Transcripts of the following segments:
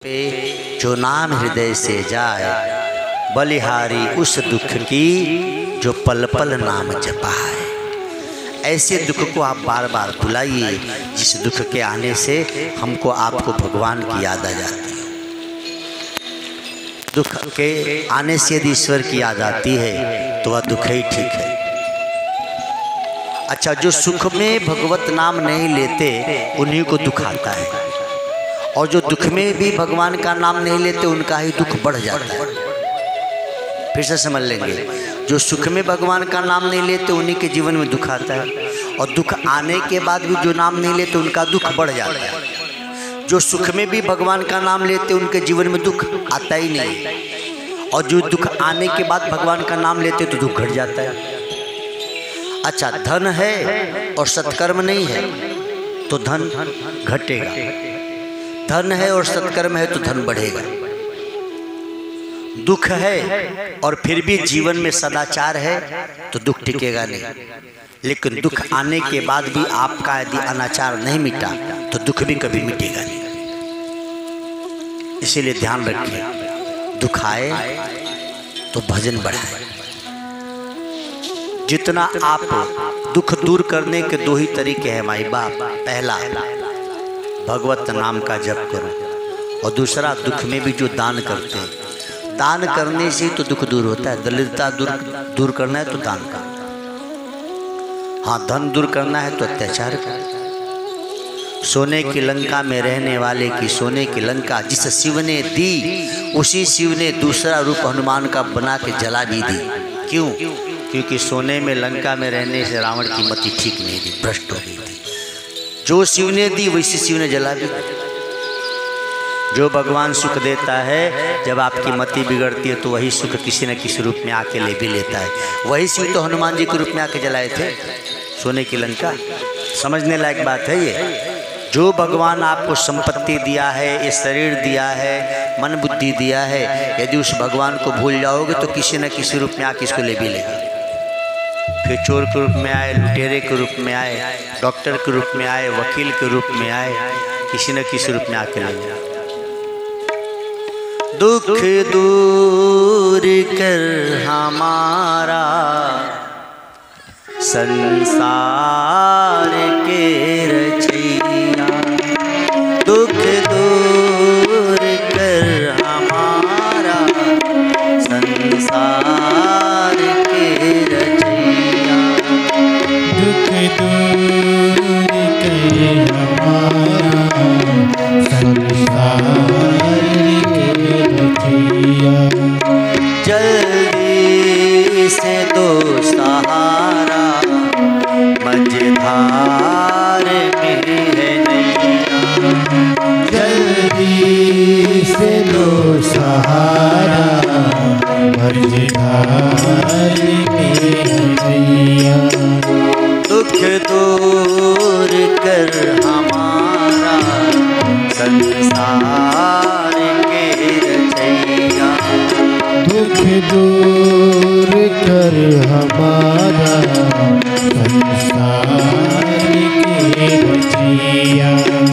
पे जो नाम हृदय से जाए, बलिहारी उस दुख की जो पल पल नाम जपाए। ऐसे दुख को आप बार बार भुलाइए जिस दुख के आने से हमको आपको भगवान की याद आ जाती है। दुख के आने से यदि ईश्वर की याद आती है तो वह दुख ही ठीक है। अच्छा, जो सुख में भगवत नाम नहीं लेते उन्हीं को दुख आता है, और जो दुख में भी भगवान का नाम नहीं लेते उनका ही दुख बढ़ जाता है। फिर से समझ लेंगे, जो सुख में भगवान का नाम नहीं लेते उन्हीं के जीवन में दुख आता है, और दुख आने के बाद भी जो नाम नहीं लेते उनका दुख बढ़ जाता है। जो सुख में भी भगवान का नाम लेते उनके जीवन में दुख आता ही नहीं, और जो दुख आने के बाद भगवान का नाम लेते तो दुख घट जाता है। अच्छा, धन है और सत्कर्म नहीं है तो धन घटेगा, धन है और सत्कर्म है तो धन बढ़ेगा। दुख है और फिर भी जीवन में सदाचार है तो दुख टिकेगा नहीं, लेकिन दुख आने के बाद भी आपका यदि अनाचार नहीं मिटा तो दुख भी कभी मिटेगा नहीं। इसीलिए ध्यान रखिए, दुख आए तो भजन बढ़ाए। जितना आप दुख दूर करने के दो ही तरीके हैं माई बाप। पहला, भगवत नाम का जप करो, और दूसरा दुख में भी जो दान करते हैं, दान करने से तो दुख दूर होता है। दरिद्रता दूर करना है तो दान करना, हाँ धन दूर करना है तो अत्याचार करना। सोने की लंका में रहने वाले की सोने की लंका जिस शिव ने दी, उसी शिव ने दूसरा रूप हनुमान का बना के जला भी दी। क्यों? क्योंकि सोने में लंका में रहने से रावण की मति ठीक नहीं थी, भ्रष्ट हो गई थी। जो शिव ने दी वैसे शिव ने जला भी। जो भगवान सुख देता है, जब आपकी मति बिगड़ती है तो वही सुख किसी न किसी रूप में आके ले भी लेता है। वही शिव तो हनुमान जी के रूप में आके जलाए थे सोने की लंका। समझने लायक बात है ये। जो भगवान आपको संपत्ति दिया है, ये शरीर दिया है, मन बुद्धि दिया है, यदि उस भगवान को भूल जाओगे तो किसी न किसी रूप में आके इसको ले भी लेगा। फिर चोर के रूप में आए, लुटेरे के रूप में आए, डॉक्टर के रूप में आए, वकील के रूप में आए, किसी न किसी रूप में आके ले। दुख दूर कर हमारा संसार के रचैया, दुख दूर कर हमारा संसार के रचैया, दुख दूर कर हमारा संसार के रचैया। जल्दी से दो सहारा मझधार में है नैया, जल्दी से दो सहारा मझधार में है नैया। दुख दूर कर हमारा संसार के रचैया, दुख दूर कर हमारा संसार के रचैया।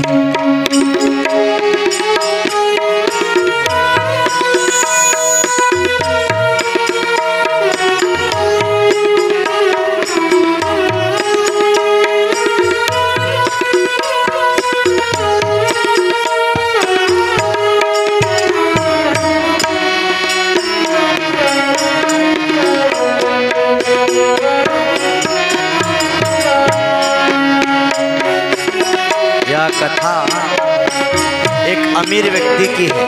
कथा एक अमीर व्यक्ति की है।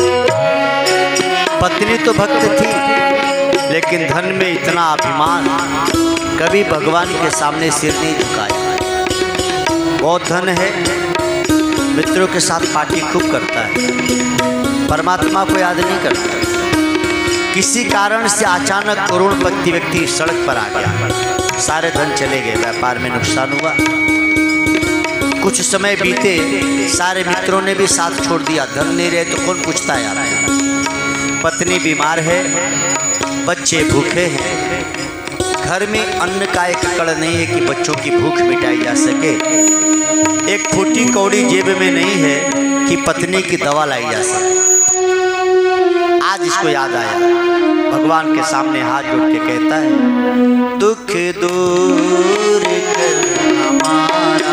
पत्नी तो भक्त थी, लेकिन धन में इतना अभिमान, कभी भगवान के सामने सिर नहीं झुकाया। बहुत धन है, मित्रों के साथ पार्टी खूब करता है, परमात्मा को याद नहीं करता। किसी कारण से अचानक करोड़पति व्यक्ति सड़क पर आ गया, सारे धन चले गए, व्यापार में नुकसान हुआ। कुछ समय बीते, सारे मित्रों ने भी साथ छोड़ दिया, धन नहीं रहे तो कौन पूछता है यार। पत्नी बीमार है, बच्चे भूखे हैं, घर में अन्न का एक कड़ नहीं है कि बच्चों की भूख मिटाई जा सके। एक फूटी कौड़ी जेब में नहीं है कि पत्नी की दवा लाई जा सके। आज इसको याद आया, भगवान के सामने हाथ जोड़ के कहता है, दुख दूर कर हमारा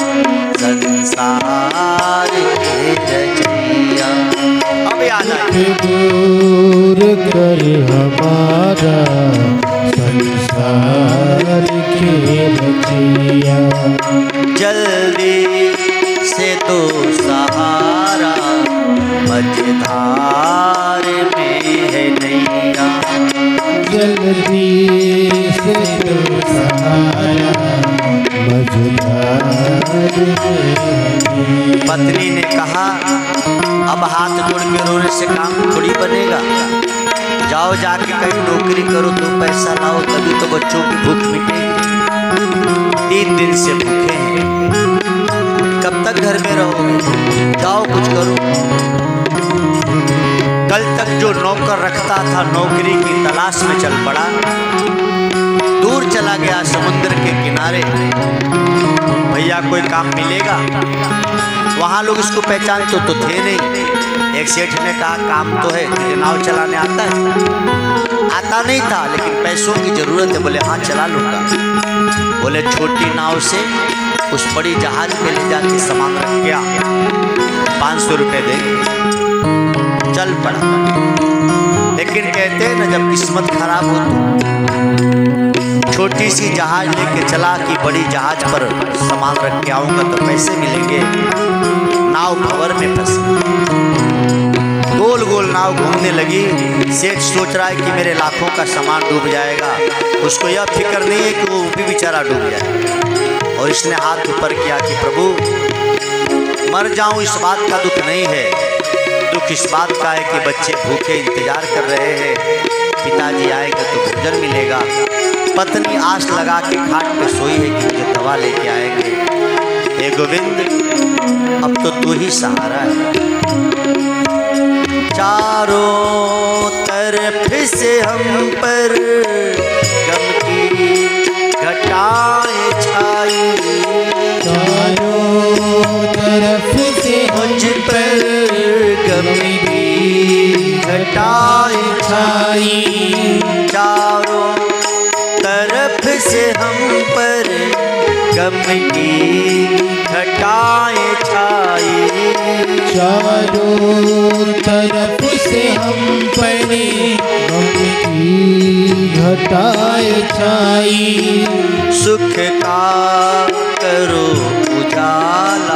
संसार के रचैया। अब याद आया, दूर कर हमारा संसार के रचैया। जल्दी से तो सहारा मझधार में है नैया। जल्दी से तो सहारा मझधार में है। पत्नी ने कहा, अब हाथ जोड़ के रोने से काम थोड़ी बनेगा, जाओ जाके कहीं नौकरी करो, 2 पैसा लाओ, तभी तो बच्चों की भूख मिटेगी। 3 दिन से भूखे हैं, कब तक घर में रहोगे, जाओ कुछ करो। कल तक जो नौकर रखता था नौकरी की तलाश में चल पड़ा, दूर चला गया समुद्र के किनारे, भैया कोई काम मिलेगा। वहाँ लोग इसको पहचानते तो थे नहीं। एक सेठ ने कहा, काम तो है, तुझे नाव चलाने आता है? आता नहीं था, लेकिन पैसों की जरूरत है। बोले हाँ चला लूँगा। बोले छोटी नाव से उस बड़ी जहाज पे ले जाके सामान रख गया, 500 रुपये देंगे। चल पड़ा। लेकिन कहते हैं ना, जब किस्मत खराब हो तो छोटी सी जहाज लेके चला कि बड़ी जहाज पर सामान रख के आऊंगा तो पैसे मिलेंगे। नाव भंवर में फंसी, गोल गोल नाव घूमने लगी। सेठ सोच रहा है कि मेरे लाखों का सामान डूब जाएगा, उसको यह फिक्र नहीं है कि वो भी बेचारा डूब जाए। और इसने हाथ ऊपर किया कि प्रभु, मर जाऊं इस बात का दुख नहीं है, दुख इस बात का है कि बच्चे भूखे इंतजार कर रहे हैं, पिताजी आएंगे तो भोजन मिलेगा। पत्नी आस लगा के खाट पे सोई है कि मुझे दवा लेके आएंगे। हे गोविंद, अब तो तू ही सहारा है। चारों तरफ से हम पर गम की घटाएं छाई, चारों तरफ से मुझ पर गम की घटाएं छाई। चारों तरफ से हम पर गम की घटाएं छाई। चारों तरफ से हम पर गम की घटाएं छाई। सुख का करो उजाला,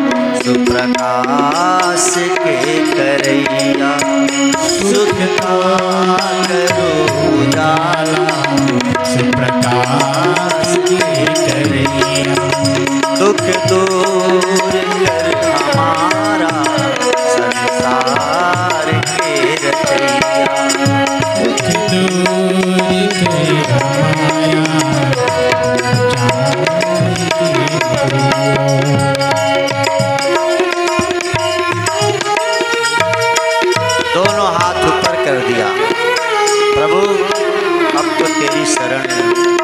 सुप्रकाश के करैया। सुख का करो उजाला, सुप्रकाश के करैया। दुख दूर कर हमारा संसार के रचैया। दुख दूर कर हमारा दोनों हाथ ऊपर कर दिया, प्रभु अब तो तेरी शरण है।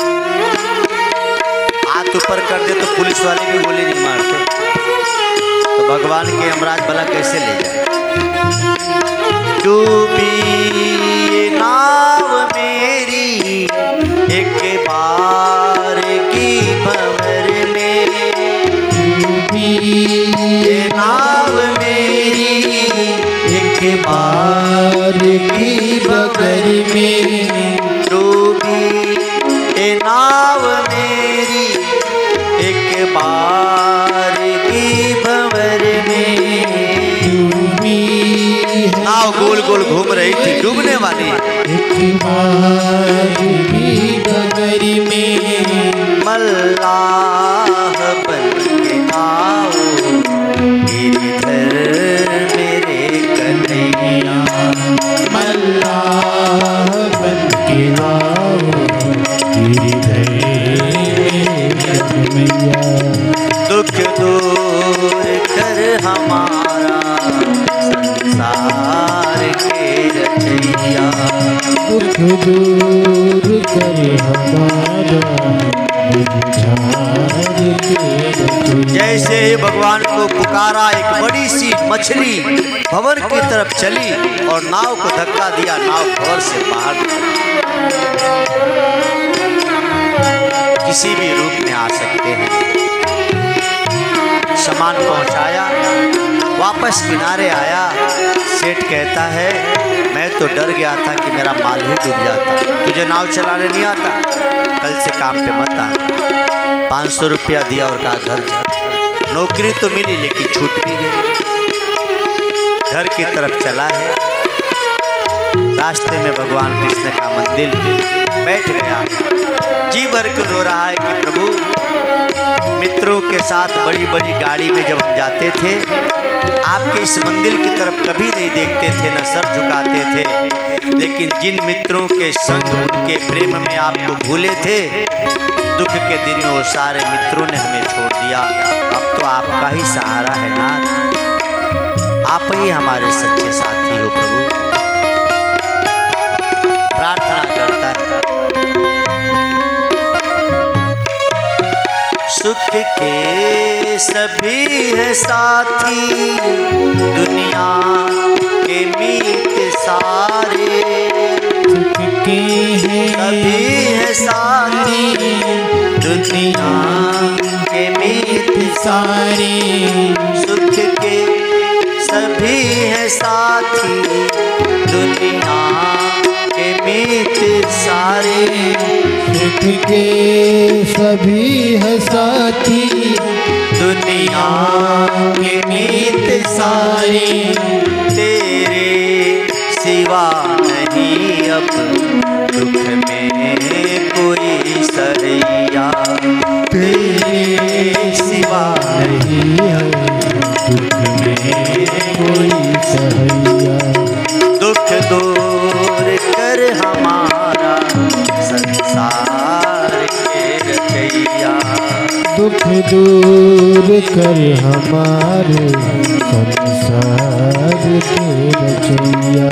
हाथ ऊपर कर दे तो पुलिस वाले भी गोली नहीं मारते, तो भगवान के यमराज भला कैसे ले जाए। डूबी ये नाव मेरी एक बार की भंवर में, ये नाव मेरी एक बार की बगर में। डूबी ये नाव मेरी एक बार की भंवर में। नाव गोल गोल घूम रही थी, डूबने वाली। एक बार की बगर में मल्लाह बन के आओ गिरधर मेरे कन्हैया। मल्लाह बन के आओ गिरधर मेरे कन्हैया। दुख दूर कर हमारा संसार के रचैया। दुख दूर कर हमारा जैसे ही भगवान को पुकारा, एक बड़ी सी मछली भंवर की तरफ चली और नाव को धक्का दिया, नाव भंवर से बाहर। किसी भी रूप में आ सकते हैं। सामान पहुंचाया, वापस किनारे आया। सेठ कहता है मैं तो डर गया था कि मेरा माल ही डूब जाता। तुझे नाव चलाने नहीं आता, कल से काम पे मत आना। 500 रुपया दिया और कहा घर जा। नौकरी तो मिली लेकिन छूट भी गई। घर की तरफ चला है, रास्ते में भगवान कृष्ण का मंदिर बैठ गया। जी भर के रो रहा है कि प्रभु, मित्रों के साथ बड़ी बड़ी गाड़ी में जब हम जाते थे, आपके इस मंदिर की तरफ कभी नहीं देखते थे, न सर झुकाते थे। लेकिन जिन मित्रों के संग, उनके प्रेम में आपको भूले थे, दुख के दिन में वो सारे मित्रों ने हमें छोड़ दिया। अब तो आपका ही सहारा है नाथ, आप ही हमारे सच्चे साथी हो प्रभु। प्रार्थना करता है। सुख के सभी है साथी, दुनिया के मीत सारे। सुख के सभी है साथी, दुनिया के मीत सारे। सुख के सभी है साथी, दुनिया के मीत सारे। सुख के सभी है साथी, दुनिया के मीत सारे। तेरे सिवा नहीं अब दुख में कोई सैया। तेरे सिवा नहीं है दुख में कोई सैया। दुख दूर कर हमारा संसार के रचैया। दुख दूर कर हमारे संसार के रचैया।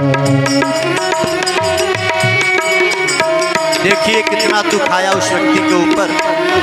देखिए कितना दुख आया उस व्यक्ति के ऊपर।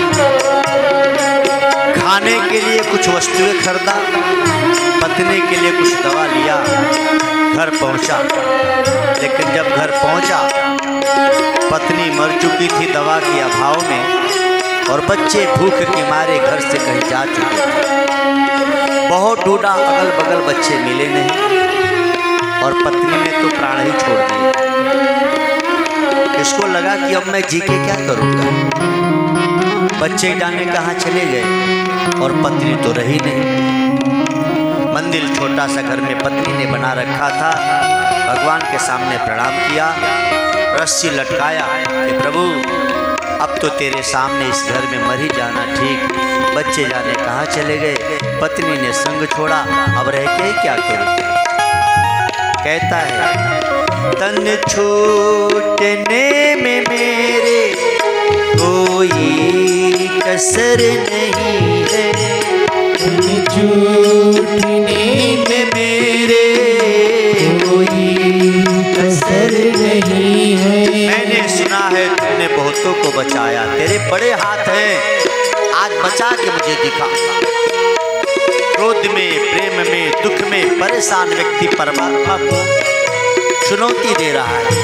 खाने के लिए कुछ वस्तुएं खरीदा, पत्नी के लिए कुछ दवा लिया, घर पहुंचा। लेकिन जब घर पहुंचा, पत्नी मर चुकी थी दवा के अभाव में, और बच्चे भूख के मारे घर से कहीं जा चुके थे। बहुत ढूंढा, अगल बगल बच्चे मिले नहीं, और पत्नी ने तो प्राण ही छोड़ दिए। इसको लगा कि अब मैं जी के क्या करूँगा। बच्चे जाने कहाँ चले गए और पत्नी तो रही नहीं। मंदिर छोटा सा घर में पत्नी ने बना रखा था। भगवान के सामने प्रणाम किया, रस्सी लटकाया कि प्रभु अब तो तेरे सामने इस घर में मर ही जाना ठीक। बच्चे जाने कहाँ चले गए, पत्नी ने संग छोड़ा, अब रह के ही क्या करूँ। कहता है तन छूटने में मेरे कोई कसर नहीं है। तन छूटने में मेरे कोई कसर नहीं है। मैंने सुना है तुमने बहुतों को बचाया, तेरे बड़े हाथ हैं, आज बचा के मुझे दिखा। क्रोध में, प्रेम में, दुख में परेशान व्यक्ति परमात्मा को चुनौती दे रहा है।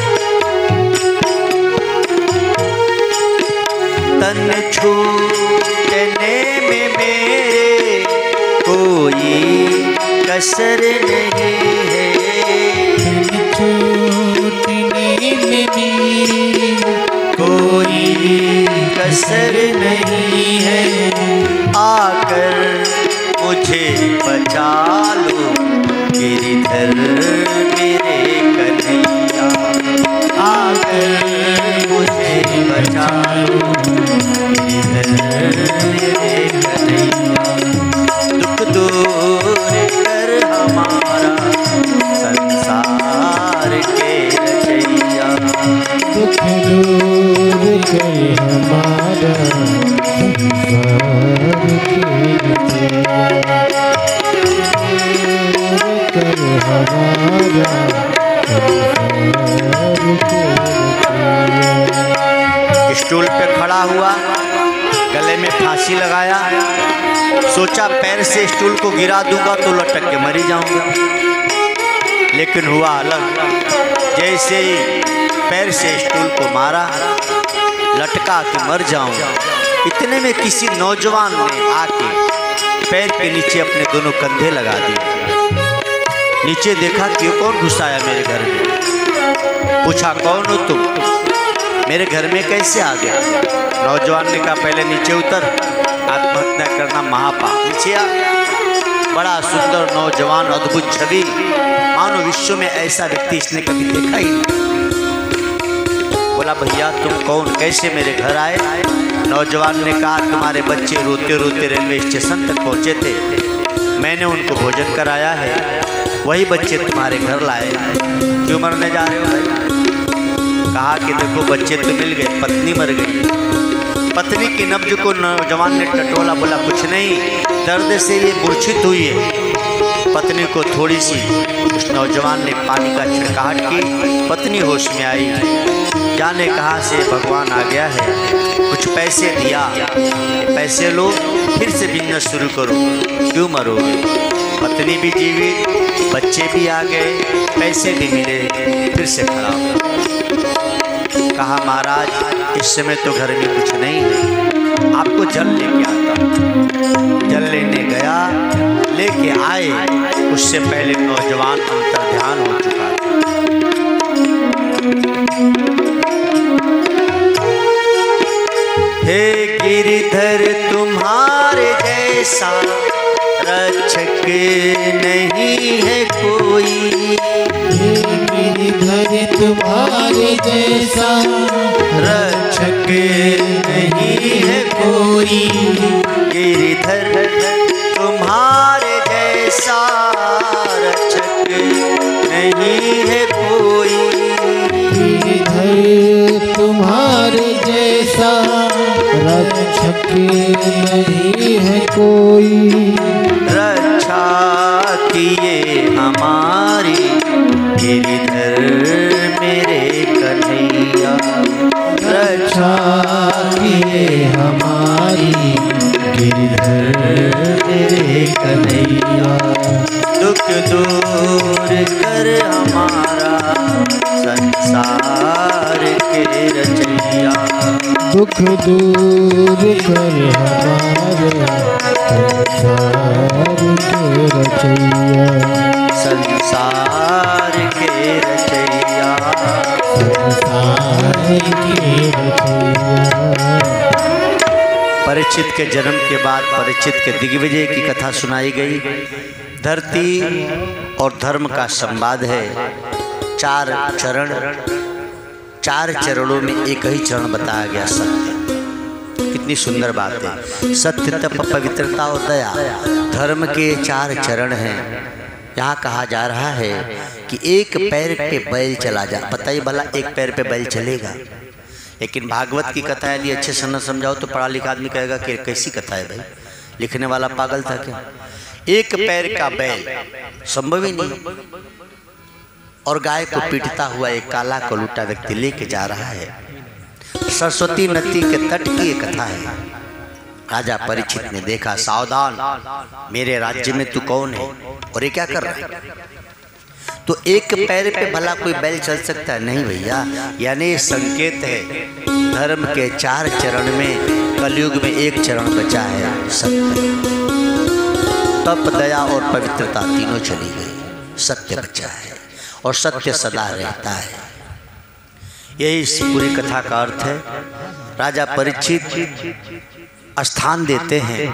तन छूटने में मेरे कोई कसर नहीं है। तन छूटने में मेरी कोई कसर नहीं है। आकर मुझे बचा लो गिरिधर मेरे कन्हैया। आकर मुझे बचा लो गिरिधर मेरे कन्हैया। दुख दूर कर हमारा संसार के रचैया। दुख दूर कर हमारा संसार के रचैया। कर हमारा स्टूल पे खड़ा हुआ, में फांसी लगाया। सोचा पैर से स्टूल को गिरा दूंगा तो लटक के मरी जाऊंगा, लेकिन हुआ अलग। जैसे ही पैर से स्टूल को मारा, लटका के मर जाऊंगा। इतने में किसी नौजवान ने आके पैर के नीचे अपने दोनों कंधे लगा दिए। नीचे देखा कि कौन घुसाया मेरे घर में। पूछा कौन हो तुम, मेरे घर में कैसे आ गया? नौजवान ने कहा पहले नीचे उतर, आत्महत्या करना महापाप। नीचे आ। बड़ा सुंदर नौजवान, अद्भुत छवि, मानो विश्व में ऐसा व्यक्ति इसने कभी देखा ही नहीं। बोला भैया तुम कौन, कैसे मेरे घर आए? नौजवान ने कहा तुम्हारे बच्चे रोते रोते रेलवे स्टेशन तक पहुंचे थे, मैंने उनको भोजन कराया है, वही बच्चे तुम्हारे घर लाए। क्यों मरने जा रहे हो भाई? कहा कि देखो बच्चे तो मिल गए, पत्नी मर गई। पत्नी की नब्ज को नौजवान ने टटोला। बोला कुछ नहीं, दर्द से ये मूर्छित हुई है। पत्नी को थोड़ी सी उस नौजवान ने पानी का छिड़काहट की, पत्नी होश में आई। जाने कहाँ से भगवान आ गया है, कुछ पैसे दिया, पैसे लो फिर से बिजनेस शुरू करो, क्यों मरोगे? पत्नी भी जीवी, बच्चे भी आ गए, पैसे भी मिले, फिर से खड़ा हो। कहा महाराज इस समय तो घर में कुछ नहीं है, आपको जल लेके आता हूँ। जल लेने गया, लेके आए, उससे पहले नौजवान अंतर्ध्यान हो चुका था। हे गिरिधर तुम्हारे जैसा रक्षक नहीं है कोई। हे गिरिधर तुम्हारे जैसा रक्षक नहीं है कोई। गिरिधर तुम्हारे जैसा रक्षक नहीं है कोई। गिरिधर तुम्हारे जैसा रक्षक नहीं है कोई। रक्षा किए हमारी गिरिधर मेरे कन्हैया। रक्षा किए हमारी गिरिधर मेरे कन्हैया। दुख दूर कर हमारा संसार के रचैया। दुख दूर कर हमारा संसार के रचैया। संसार के रचैया। संसार के रचैया। परीक्षित के जन्म के बाद परीक्षित के दिग्विजय की कथा सुनाई गई। धरती और धर्म का संवाद है। चार चरण, चार चरणों में एक ही चरण बताया गया, सत्य। कितनी सुंदर बात है। सत्य, तप, पवित्रता और दया, धर्म के चार चरण हैं। यहाँ कहा जा रहा है कि एक पैर पे बैल चला जा। बताइए भला एक पैर पे बैल चलेगा? लेकिन भागवत की कथा यदि अच्छे से न समझाओ तो पढ़ा लिखा आदमी कहेगा कि कैसी कथा है भाई, लिखने वाला पागल था क्या? एक पैर का बैल संभव ही नहीं। और गाय को पीटता हुआ एक काला कलूटा व्यक्ति लेके जा रहा है। सरस्वती नदी के तट की एक कथा है। राजा परीक्षित ने देखा, सावधान, मेरे राज्य में तू कौन है और ये क्या कर रहा है? तो एक पैर पे भला कोई बैल चल सकता है? नहीं भैया, यानी ये संकेत है धर्म के चार चरण में कलयुग में एक चरण बचा है, सत्य। तप, दया और पवित्रता तीनों चली गई, सत्य बचा है और सत्य सदा रहता है। यही इस पूरी कथा का अर्थ है। राजा परीक्षित स्थान देते हैं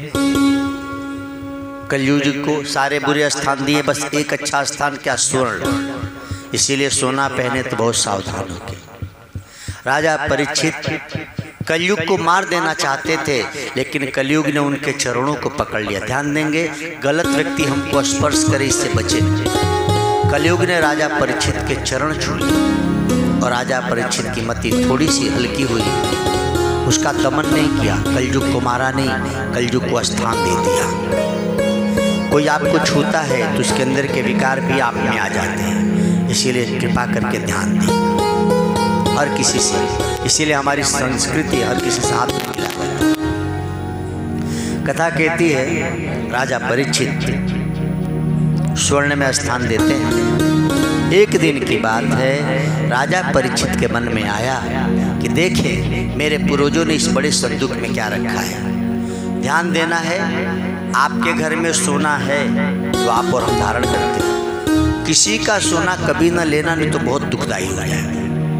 कलयुग को। सारे बुरे स्थान दिए, बस एक अच्छा स्थान क्या? स्वर्ण। इसीलिए सोना पहने तो बहुत सावधान होके। राजा परीक्षित कलयुग को मार देना चाहते थे, लेकिन कलयुग ने उनके चरणों को पकड़ लिया। ध्यान देंगे, गलत व्यक्ति हमको स्पर्श करे इससे बचे। कलयुग ने राजा परीक्षित के चरण छू लिए और राजा परीक्षित की मति थोड़ी सी हल्की हुई। उसका दमन नहीं किया, कलयुग को मारा नहीं, कलयुग को स्थान दे दिया। कोई आपको छूता है तो उसके अंदर के विकार भी आप में आ जाते हैं। इसीलिए कृपा करके ध्यान दें हर किसी से। इसीलिए हमारी संस्कृति हर किसी से हाथ नहीं मिलाती। कथा कहती है राजा परीक्षित स्वर्ण में स्थान देते हैं। एक दिन की बात है, राजा परीक्षित के मन में आया कि देखें मेरे पूर्वजों ने इस बड़े संदूक में क्या रखा है। ध्यान देना है, आपके घर में सोना है तो आप और हम धारण करते हैं। किसी का सोना कभी न लेना, नहीं तो बहुत दुखदायी हो जाएगा।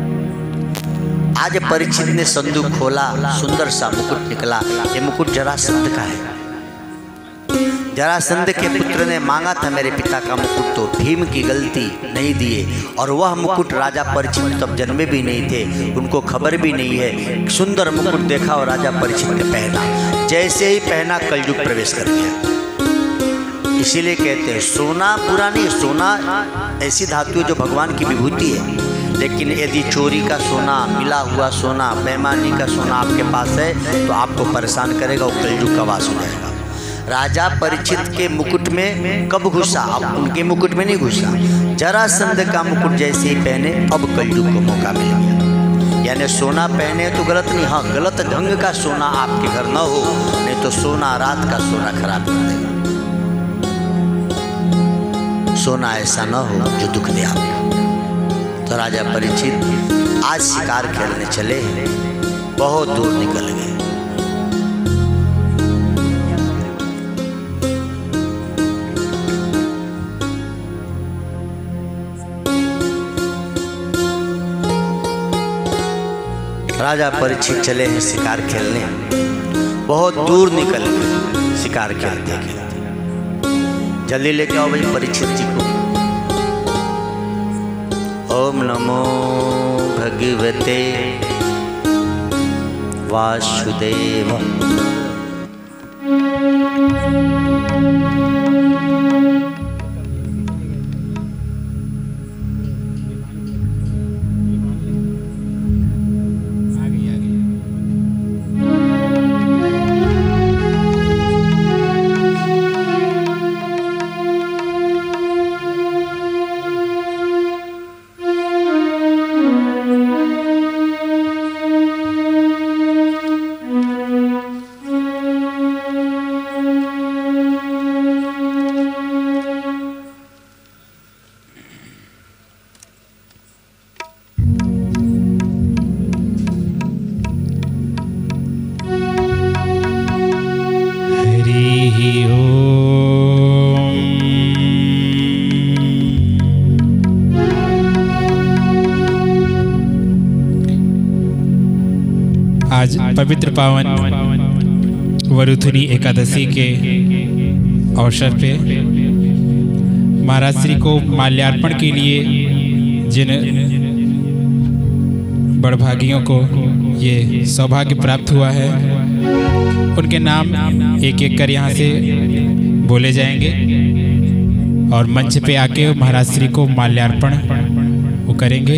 आज परीक्षित ने संदूक खोला, सुंदर सा मुकुट निकला। ये मुकुट जरासंध का है। जरासंध के पुत्र ने मांगा था मेरे पिता का मुकुट, तो भीम की गलती नहीं दिए। और वह मुकुट राजा परीक्षित तब जन्मे भी नहीं थे, उनको खबर भी नहीं है। सुंदर मुकुट देखा और राजा परीक्षित ने पहना। जैसे ही पहना कलयुग प्रवेश कर गया। इसीलिए कहते हैं सोना बुरा नहीं, सोना ऐसी धातु है जो भगवान की विभूति है। लेकिन यदि चोरी का सोना, मिला हुआ सोना, बेईमानी का सोना आपके पास है तो आपको परेशान करेगा और कलयुग का वास हो जाएगा। राजा परीक्षित के मुकुट में कब घुसा? अब उनके मुकुट में नहीं घुसा। जरासंध का मुकुट जैसे ही पहने अब कलयुग को मौका मिल गया। यानी सोना पहने तो गलत नहीं, हाँ गलत ढंग का सोना आपके घर न हो, नहीं तो सोना रात का सोना खराब कर देगा। सोना ऐसा न हो जो दुख दे आपको। तो राजा परीक्षित आज शिकार खेलने चले, बहुत दूर निकल गए। राजा परीक्षित चले हैं शिकार खेलने, बहुत दूर निकल गए शिकार खेलते खेलते। जल्दी लेके आओ भाई परीक्षित जी को। ओम नमो भगवते वासुदेव। आज पवित्र पावन वरुथुनी एकादशी के अवसर पे महाराज श्री को माल्यार्पण के लिए जिन बड़भागियों को ये सौभाग्य प्राप्त हुआ है, उनके नाम एक एक कर यहाँ से बोले जाएंगे और मंच पे आके महाराज श्री को माल्यार्पण वो करेंगे।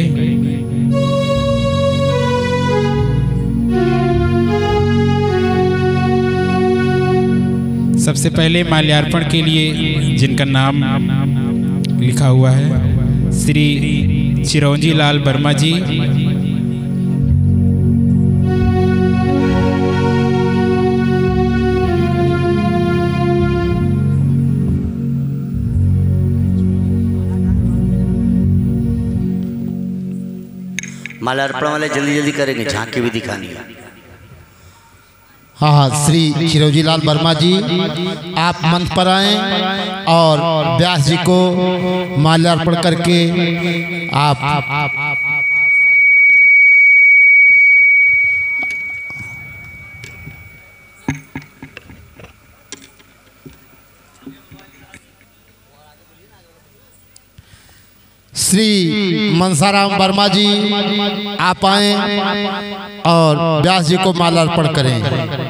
सबसे पहले माल्यार्पण के लिए जिनका नाम लिखा हुआ है, श्री चिरौंजी लाल वर्मा जी, माल्यार्पण वाले जल्दी जल्दी करेंगे, झांकी भी दिखानी है। हाँ, श्री चिरौंजी लाल वर्मा जी आप मंच पर आएं और व्यास जी को माल्यार्पण करके आप श्री मनसाराम वर्मा जी आप आए और व्यास जी को माल्यार्पण करें।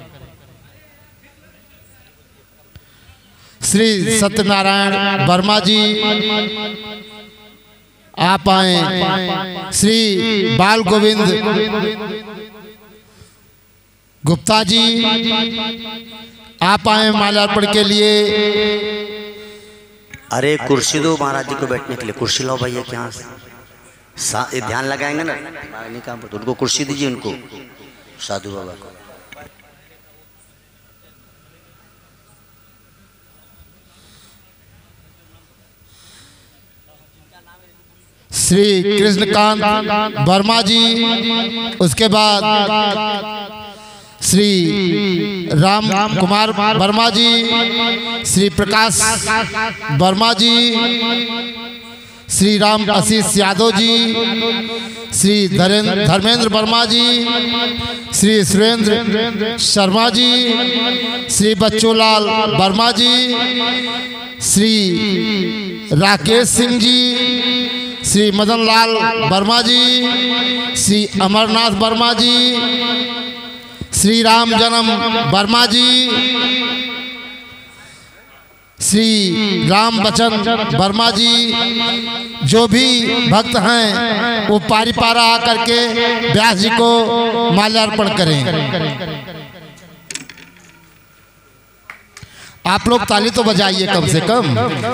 श्री सत्यनारायण वर्मा जी आप आए। श्री बाल गोविंद गुप्ता जी आप आए माल्यार्पण के लिए। अरे कुर्सी दो महाराज जी को बैठने के लिए, कुर्सी लाओ भैया। क्या ये ध्यान लगाएंगे ना, नहीं काम पर, तो उनको कुर्सी दीजिए, उनको साधु बाबा को। श्री कृष्णकांत वर्मा जी, उसके बाद श्री राम कुमार वर्मा जी, श्री प्रकाश वर्मा जी, श्री राम आशीष यादव जी, श्री धर्मेंद्र वर्मा जी, श्री सुरेंद्र शर्मा जी, श्री बच्चूलाल वर्मा जी, श्री राकेश सिंह जी, श्री मदन लाल वर्मा जी, श्री अमरनाथ वर्मा जी, श्री राम जन्म वर्मा जी, श्री राम बचन वर्मा जी। जो भी भक्त हैं वो पारी पारा आकर के व्यास जी को माल्यार्पण करें। आप लोग ताली तो बजाइए कम से कम।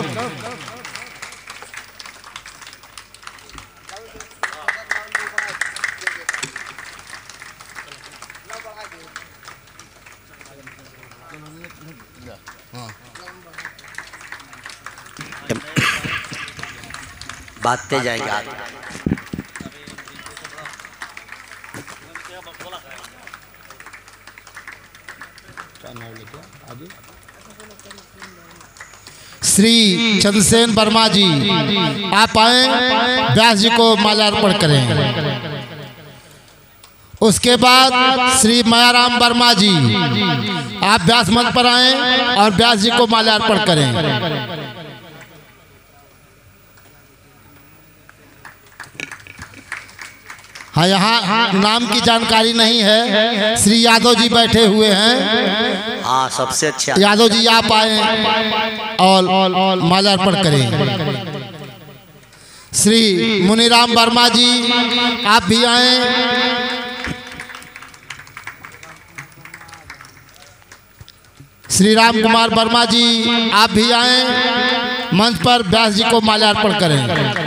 बांटते जाएंगे आगे। श्री चंद्रसेन वर्मा जी, आप आए, व्यास जी को माल्यार्पण करें। उसके बाद श्री मायाराम वर्मा जी, आप व्यास मंच पर आए और व्यास जी को माल्यार्पण करें। हाँ, यहाँ नाम की जानकारी नहीं है। श्री यादव जी बैठे हुए हैं। हाँ, सबसे अच्छा यादव जी आप आए और माल्यार्पण करें। श्री मुनीराम वर्मा जी, आप भी आए। श्री राम कुमार वर्मा जी, आप भी आए मंच पर, व्यास जी को माल्यार्पण करें।